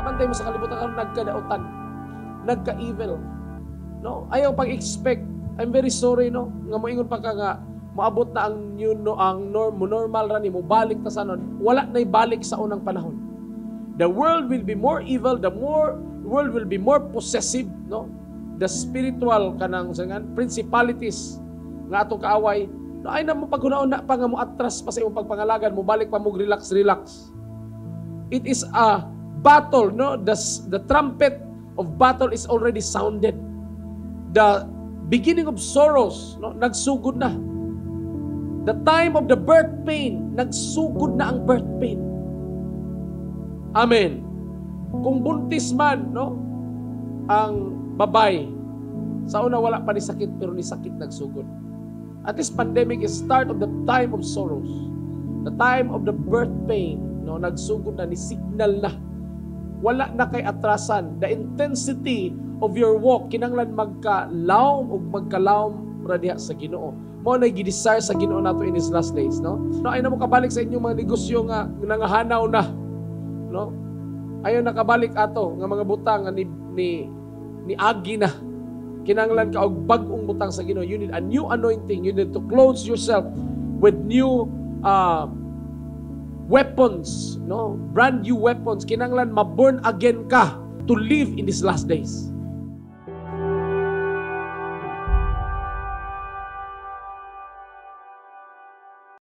bantay mo sa kalibutan karon nagkadautan, nagka-evil. No? Ayaw pag-expect. I'm very sorry, no? Nga moingon pa ka nga maabot na ang normal ra ni mo balik ta sa nun. Wala na'y balik sa unang panahon. The world will be more evil, the world will be more possessive, no? The spiritual kanang principalities nga atong kaaway, no, ay na mo paghunaon na pa nga mo atras pa sa imong pagpangalagan, mo balik pa mo relax. It is a battle, no? The trumpet of battle is already sounded. The beginning of sorrows, no? Nagsugod na. The time of the birth pain, nagsugod na ang birth pain. Amen. Kung buntis man, no, ang babay, sa una wala pa ni sakit, pero ni sakit nagsugod. At this pandemic is start of the time of sorrows. The time of the birth pain, no, nagsugod na, ni signal na. Wala na kay atrasan. The intensity of your walk, kinanglan magkalaom o magkalaom radiha sa Ginoo. Mo na gidesire sa Ginoo nato in these last days, no? No, ay na mo kabalik sa inyong mga negosyo nga nangahanaw na, no? Ayo nakabalik ato nga mga butang nga ni agi na. Kinanglan ka og bag-ong butang sa Ginoo. You need a new anointing. You need to clothe yourself with new weapons, no? Brand new weapons. Kinanglan ma-born again ka to live in these last days.